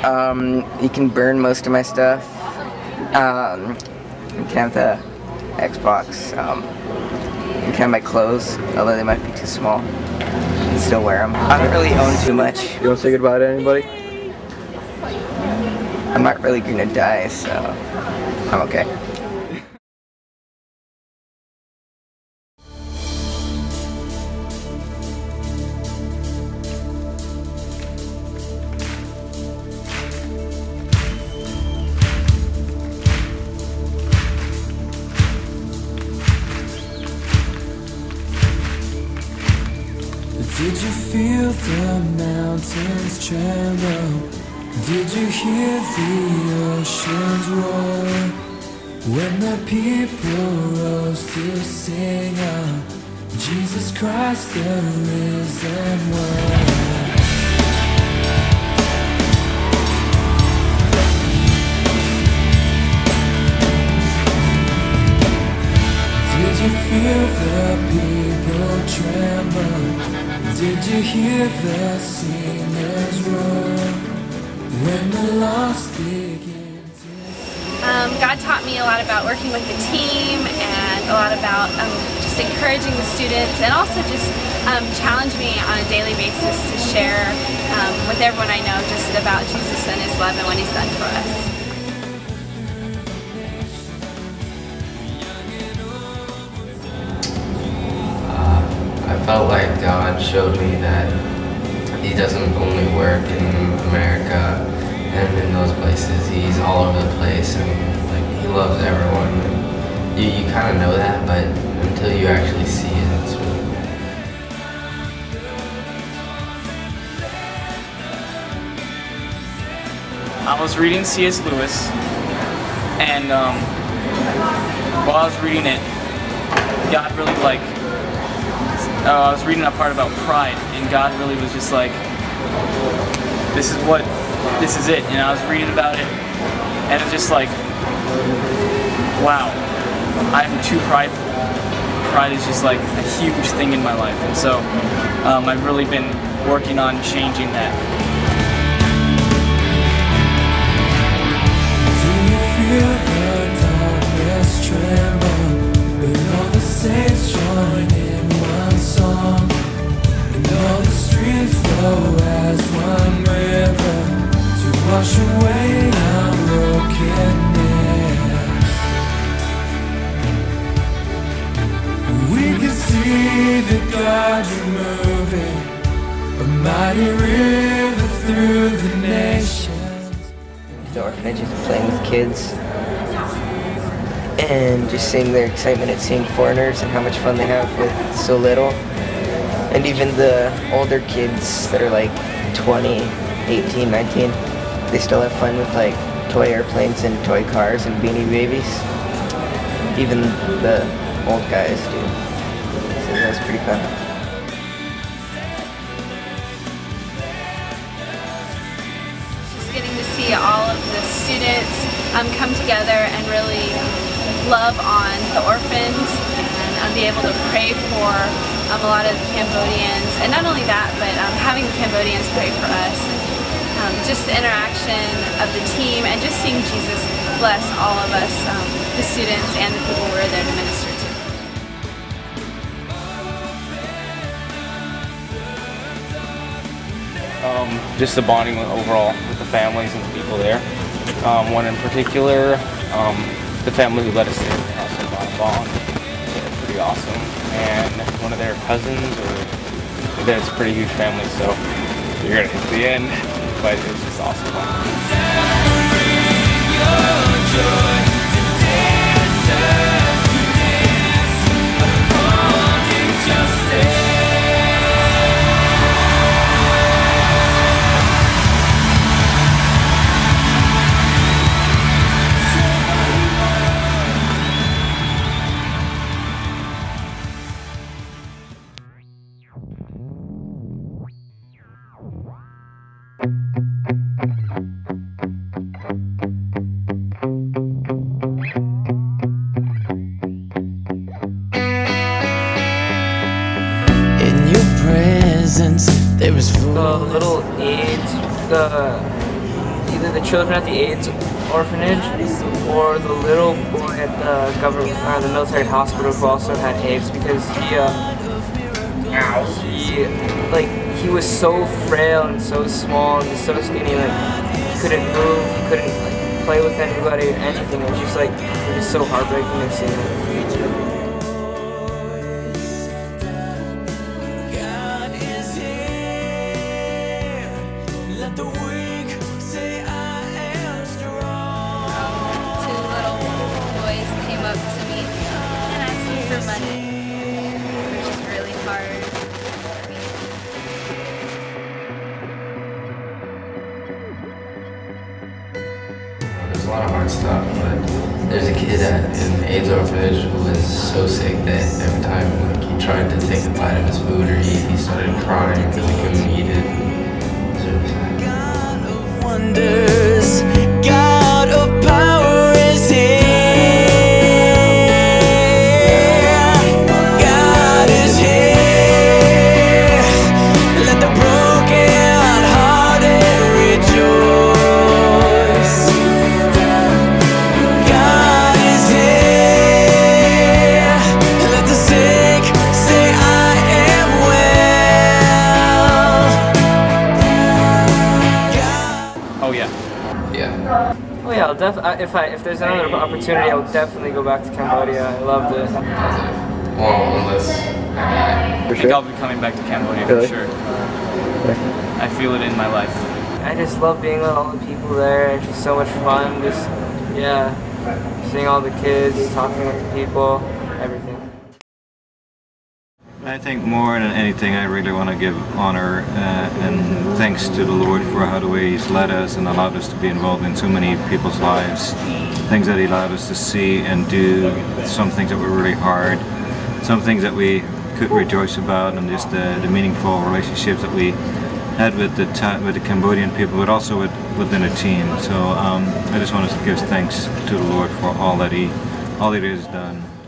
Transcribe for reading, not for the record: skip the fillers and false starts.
You can burn most of my stuff. You can have the Xbox. You can have my clothes, although they might be too small. You can still wear them. I don't really own too much. You want to say goodbye to anybody? I'm not really gonna die, so I'm okay. Did you feel the mountains tremble? Did you hear the oceans roar? When the people rose to sing of Jesus Christ the risen one. Did you feel the people tremble? Did you hear the singers roar when the lost began to God taught me a lot about working with the team and a lot about just encouraging the students, and also just challenge me on a daily basis to share with everyone I know just about Jesus and His love and what He's done for us. I felt like God showed me that He doesn't only work in America and in those places. He's all over the place, and like He loves everyone. And you kind of know that, but until you actually see it, it's really cool. I was reading C.S. Lewis, and while I was reading it, God really I was reading a part about pride, and God really was just like, this is it. And I was reading about it, and it was just like, wow, I'm too prideful. Pride is just like a huge thing in my life, and so I've really been working on changing that. Do you feel the darkness tremble when all the saints join in one song, and all the streams flow as one river to wash away our brokenness? We can see that God, you're moving a mighty river through the nations. The orphanages and playing with kids, and just seeing their excitement at seeing foreigners and how much fun they have with so little. And even the older kids that are like 20, 18, 19, they still have fun with like toy airplanes and toy cars and Beanie Babies. Even the old guys do. So that was pretty fun. Getting to see all of the students come together and really love on the orphans, and be able to pray for a lot of the Cambodians, and not only that, but having the Cambodians pray for us. Just the interaction of the team, and just seeing Jesus bless all of us, the students and the people we're there to minister to. Just the bonding overall with the families and the people there. One in particular, the family who let us stay at the house in Bonbon. Pretty awesome. And one of their cousins, it's a pretty huge family, so you're gonna hit the end, but it was just awesome. There was the little aids, the either the children at the AIDS orphanage or the little boy at the military hospital who also had AIDS, because he was so frail and so small and so skinny, like he couldn't move, he couldn't like play with anybody or anything. It was just like, it was just so heartbreaking to see him. Up to me and asked me for money, which is really hard for me. There's a lot of hard stuff, but there's a kid at an AIDS orphanage who was so sick that every time he tried to take a bite of his food or eat, he started crying because he couldn't eat it. It was really sad. God of wonders, God of power is here. Oh yeah, if there's another opportunity, I will definitely go back to Cambodia. I loved it. Well, unless I die. I think I'll be coming back to Cambodia for sure. I feel it in my life. I just love being with all the people there. It's just so much fun. Just, yeah, seeing all the kids, talking with the people, everything. I think more than anything, I really want to give honor and thanks to the Lord for how the way He's led us and allowed us to be involved in so many people's lives. Things that He allowed us to see and do, some things that were really hard, some things that we could rejoice about, and just the meaningful relationships that we had with the Cambodian people, but also within a team. So I just want to give thanks to the Lord for all that He has done.